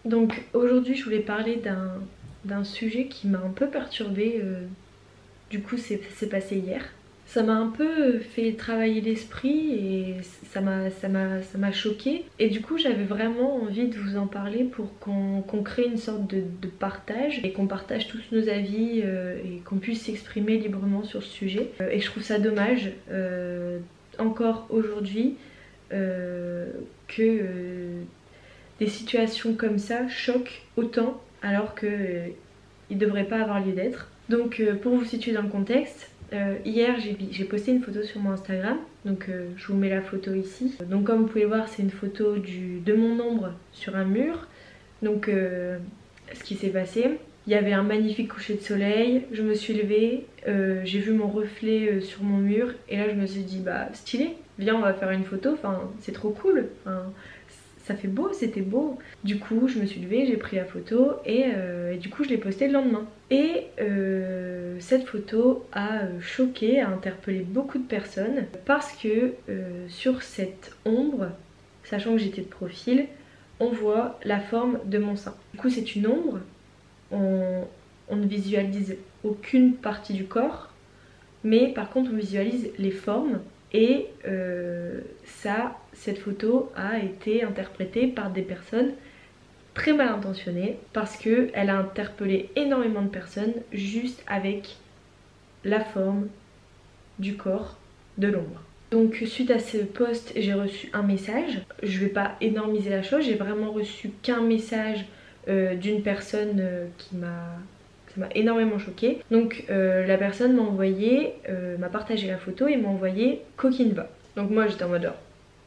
Donc aujourd'hui je voulais parler d'un sujet qui m'a un peu perturbée, du coup c'est passé hier. Ça m'a un peu fait travailler l'esprit et ça m'a choquée. Et du coup j'avais vraiment envie de vous en parler pour qu'on crée une sorte de partage et qu'on partage tous nos avis et qu'on puisse s'exprimer librement sur ce sujet. Et je trouve ça dommage encore aujourd'hui que des situations comme ça choquent autant alors que il ne devrait pas avoir lieu d'être. Donc pour vous situer dans le contexte, hier j'ai posté une photo sur mon Instagram, donc je vous mets la photo ici. Donc comme vous pouvez voir c'est une photo de mon ombre sur un mur. Donc ce qui s'est passé, il y avait un magnifique coucher de soleil, je me suis levée, j'ai vu mon reflet sur mon mur et là je me suis dit bah stylé, viens on va faire une photo, enfin c'est trop cool, enfin, ça fait beau, c'était beau. Du coup je me suis levée, j'ai pris la photo et du coup je l'ai postée le lendemain. Et cette photo a choqué, a interpellé beaucoup de personnes parce que sur cette ombre, sachant que j'étais de profil, on voit la forme de mon sein. Du coup c'est une ombre, on ne visualise aucune partie du corps, mais par contre on visualise les formes et cette photo a été interprétée par des personnes très mal intentionnées parce qu'elle a interpellé énormément de personnes juste avec la forme du corps de l'ombre. Donc suite à ce post j'ai reçu un message, je vais pas énormiser la chose, j'ai vraiment reçu qu'un message d'une personne qui m'a énormément choquée. Donc la personne m'a envoyé, m'a partagé la photo et m'a envoyé coquine va. Donc moi j'étais en mode oh.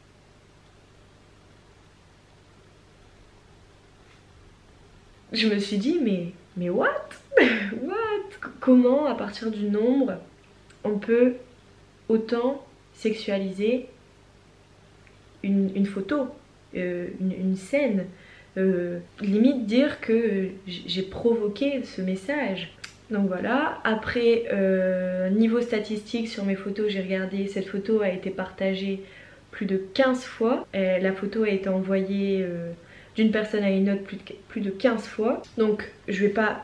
Je me suis dit mais what what? Comment à partir du nombre on peut autant sexualiser une photo, une scène, limite dire que j'ai provoqué ce message. Donc voilà, après niveau statistique sur mes photos, j'ai regardé, cette photo a été partagée plus de 15 fois. La photo a été envoyée d'une personne à une autre plus de 15 fois. Donc je vais pas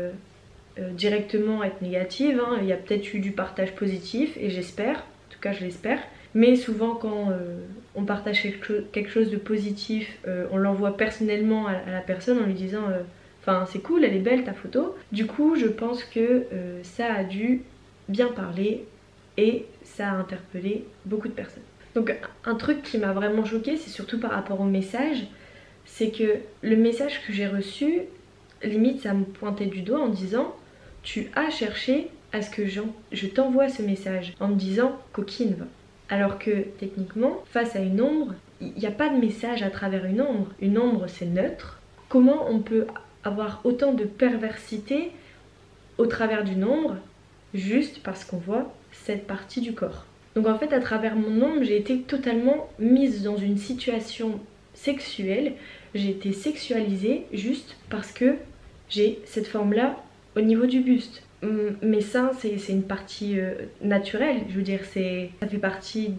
directement être négative, hein. Il y a peut-être eu du partage positif et j'espère, en tout cas je l'espère. Mais souvent quand on partage quelque chose de positif, on l'envoie personnellement à la personne en lui disant enfin c'est cool, elle est belle ta photo. Du coup je pense que ça a dû bien parler et ça a interpellé beaucoup de personnes. Donc un truc qui m'a vraiment choquée, c'est surtout par rapport au message, c'est que le message que j'ai reçu, limite ça me pointait du doigt en disant tu as cherché à ce que je t'envoie ce message en me disant coquine va. Alors que techniquement, face à une ombre, il n'y a pas de message à travers une ombre. Une ombre c'est neutre. Comment on peut avoir autant de perversité au travers d'une ombre juste parce qu'on voit cette partie du corps? Donc en fait à travers mon ombre j'ai été totalement mise dans une situation sexuelle. J'ai été sexualisée juste parce que j'ai cette forme là au niveau du buste. Mes seins c'est une partie naturelle, je veux dire ça fait partie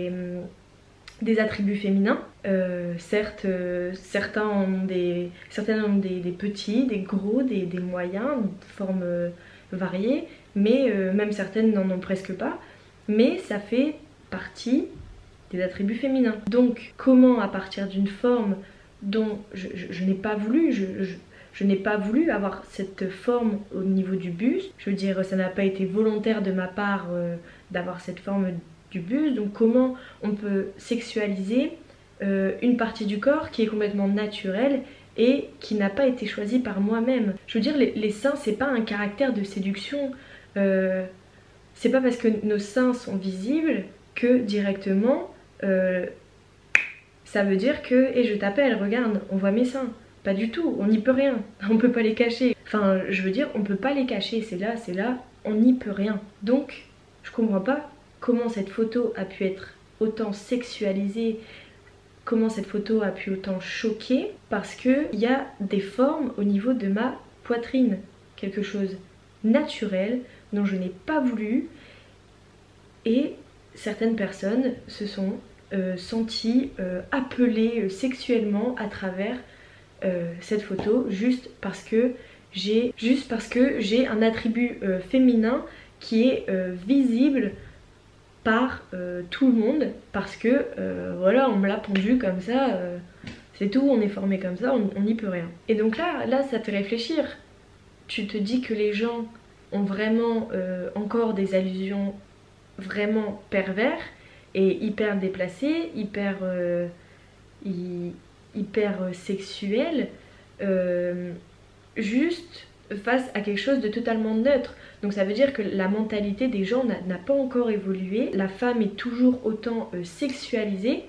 des attributs féminins. Certes certains ont des petits, des gros, des moyens, de formes variées, mais même certaines n'en ont presque pas, mais ça fait partie des attributs féminins. Donc comment à partir d'une forme dont je n'ai pas voulu, je n'ai pas voulu avoir cette forme au niveau du buste, je veux dire ça n'a pas été volontaire de ma part d'avoir cette forme du buste, donc comment on peut sexualiser une partie du corps qui est complètement naturelle et qui n'a pas été choisie par moi-même. Je veux dire les seins c'est pas un caractère de séduction, c'est pas parce que nos seins sont visibles que directement ça veut dire que et je t'appelle, regarde, on voit mes seins. Pas du tout, on n'y peut rien, on peut pas les cacher. Enfin, je veux dire, on peut pas les cacher, c'est là, on n'y peut rien. Donc, je comprends pas comment cette photo a pu être autant sexualisée, comment cette photo a pu autant choquer, parce que il y a des formes au niveau de ma poitrine, quelque chose naturel dont je n'ai pas voulu, et certaines personnes se sont senties appelées sexuellement à travers cette photo juste parce que j'ai un attribut féminin qui est visible par tout le monde, parce que voilà, on me l'a pondu comme ça, c'est tout, on est formé comme ça, on n'y peut rien. Et donc là ça te fait réfléchir. Tu te dis que les gens ont vraiment encore des allusions vraiment pervers et hyper déplacées, hyper sexuelles, juste face à quelque chose de totalement neutre. Donc ça veut dire que la mentalité des gens n'a pas encore évolué. La femme est toujours autant sexualisée.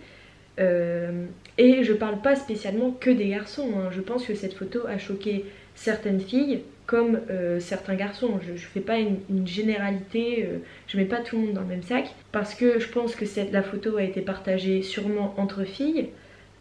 Et je parle pas spécialement que des garçons, hein. Je pense que cette photo a choqué certaines filles comme certains garçons. Je fais pas une généralité, je mets pas tout le monde dans le même sac, parce que je pense que la photo a été partagée sûrement entre filles,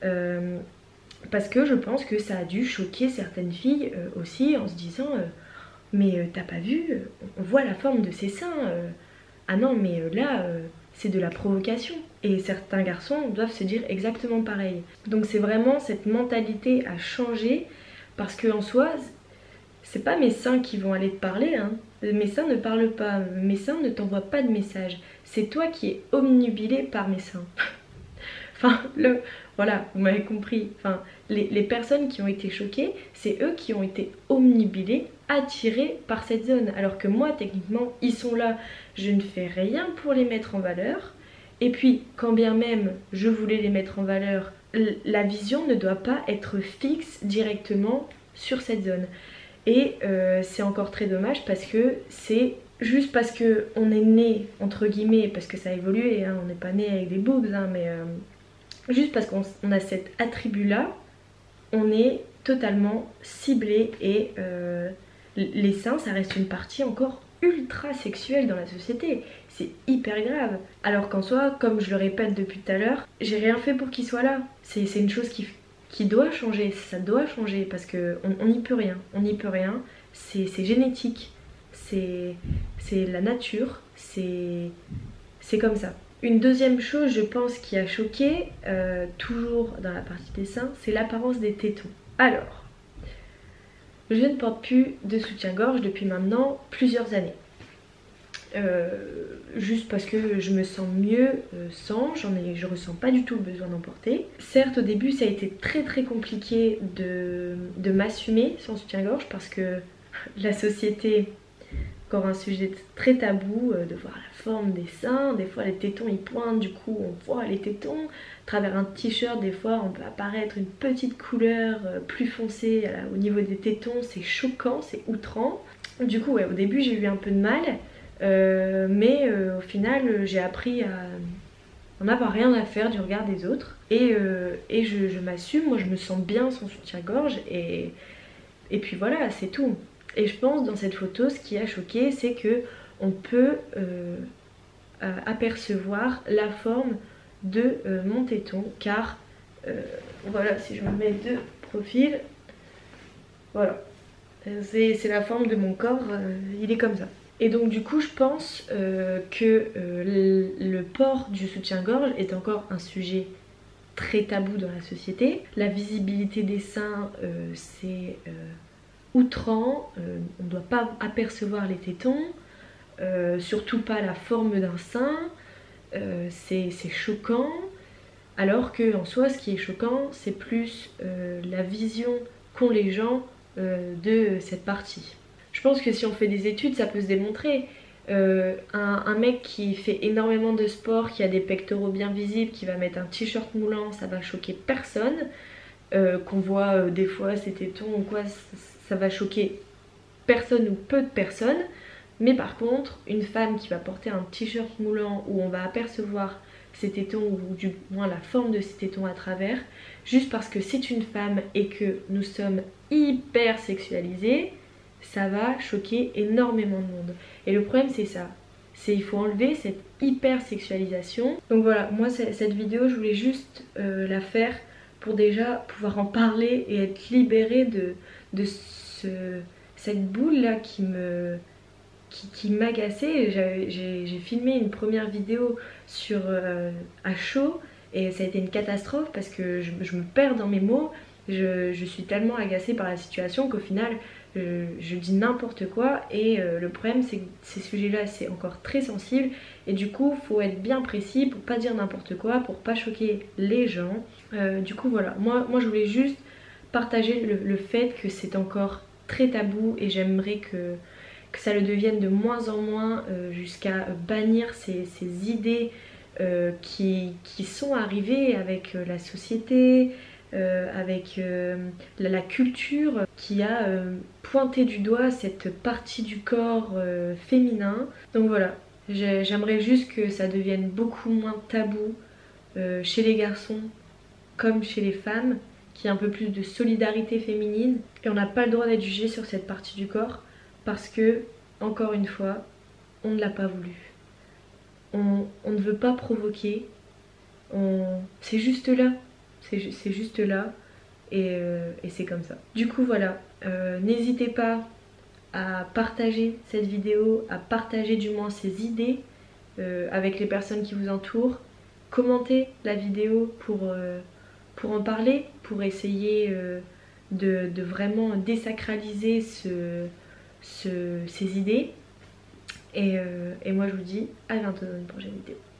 parce que je pense que ça a dû choquer certaines filles aussi, en se disant mais t'as pas vu, on voit la forme de ses seins, ah non mais là c'est de la provocation. Et certains garçons doivent se dire exactement pareil. Donc c'est vraiment cette mentalité à changer, parce que en soi c'est pas mes seins qui vont aller te parler, hein. Mes seins ne parlent pas, mes seins ne t'envoient pas de message, c'est toi qui es omnubilé par mes seins. Enfin, voilà, vous m'avez compris. Enfin, les personnes qui ont été choquées, c'est eux qui ont été omnubilés, attirés par cette zone. Alors que moi, techniquement, ils sont là, je ne fais rien pour les mettre en valeur. Et puis, quand bien même je voulais les mettre en valeur, la vision ne doit pas être fixe directement sur cette zone. Et c'est encore très dommage, parce que c'est juste parce qu'on est né, entre guillemets, parce que ça a évolué, hein, on n'est pas né avec des boobs, hein, mais juste parce qu'on a cet attribut-là, on est totalement ciblé. Et les seins, ça reste une partie encore ultra sexuelle dans la société. C'est hyper grave. Alors qu'en soi, comme je le répète depuis tout à l'heure, j'ai rien fait pour qu'il soit là. C'est une chose qui doit changer, ça doit changer, parce qu'on n'y peut rien. On n'y peut rien, c'est génétique, c'est la nature, c'est comme ça. Une deuxième chose, je pense, qui a choqué, toujours dans la partie des seins, c'est l'apparence des tétons. Alors, je ne porte plus de soutien-gorge depuis maintenant plusieurs années. Juste parce que je me sens mieux sans, je ressens pas du tout le besoin d'en porter. Certes, au début ça a été très très compliqué de m'assumer sans soutien-gorge, parce que la société, encore un sujet très tabou, de voir la forme des seins, des fois les tétons ils pointent, du coup on voit les tétons, à travers un t-shirt des fois on peut apparaître une petite couleur plus foncée au niveau des tétons, c'est choquant, c'est outrant. Du coup ouais, au début j'ai eu un peu de mal. Mais au final j'ai appris à en avoir rien à faire du regard des autres, et je m'assume, moi je me sens bien sans soutien-gorge, et puis voilà, c'est tout. Et je pense dans cette photo, ce qui a choqué, c'est que on peut apercevoir la forme de mon téton, car voilà, si je me mets de profil, voilà, c'est la forme de mon corps, il est comme ça. Et donc du coup je pense que le port du soutien-gorge est encore un sujet très tabou dans la société. La visibilité des seins, c'est outrant, on ne doit pas apercevoir les tétons, surtout pas la forme d'un sein, c'est choquant. Alors que en soi ce qui est choquant, c'est plus la vision qu'ont les gens de cette partie. Je pense que si on fait des études, ça peut se démontrer. Un mec qui fait énormément de sport, qui a des pectoraux bien visibles, qui va mettre un t-shirt moulant, ça va choquer personne. Qu'on voit des fois ses tétons ou quoi, ça va choquer personne ou peu de personnes. Mais par contre, une femme qui va porter un t-shirt moulant où on va apercevoir ses tétons, ou du moins la forme de ses tétons à travers, juste parce que c'est une femme et que nous sommes hyper sexualisés, ça va choquer énormément de monde. Et le problème c'est ça, il faut enlever cette hyper sexualisation. Donc voilà, moi cette vidéo je voulais juste la faire pour déjà pouvoir en parler et être libérée de cette boule là qui m'agaçait. J'ai filmé une première vidéo sur à chaud, et ça a été une catastrophe parce que je me perds dans mes mots. Je suis tellement agacée par la situation qu'au final je dis n'importe quoi et le problème c'est que ces sujets-là c'est encore très sensible et du coup faut être bien précis pour pas dire n'importe quoi, pour pas choquer les gens. Du coup voilà, moi je voulais juste partager le fait que c'est encore très tabou et j'aimerais que ça le devienne de moins en moins jusqu'à bannir ces idées qui sont arrivées avec la société, avec la culture qui a pointé du doigt cette partie du corps féminin. Donc voilà, j'aimerais juste que ça devienne beaucoup moins tabou chez les garçons comme chez les femmes, qu'il y ait un peu plus de solidarité féminine. Et on n'a pas le droit d'être jugé sur cette partie du corps parce que, encore une fois, on ne l'a pas voulu. On ne veut pas provoquer, c'est juste là. C'est juste là et c'est comme ça. Du coup voilà, n'hésitez pas à partager cette vidéo, à partager du moins ces idées avec les personnes qui vous entourent. Commentez la vidéo pour en parler, pour essayer de vraiment désacraliser ces idées. Et moi je vous dis à bientôt dans une prochaine vidéo.